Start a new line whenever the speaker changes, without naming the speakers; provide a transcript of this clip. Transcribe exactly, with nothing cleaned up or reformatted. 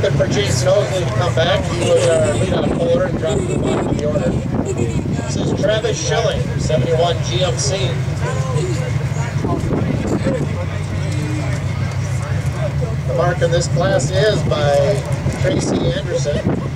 looking for Jason Oakley to come back. He was our leadoff puller and dropped to the bottom of the order. This is Travis Schilling, seventy-one G M C. The mark in this class is by Tracy Anderson.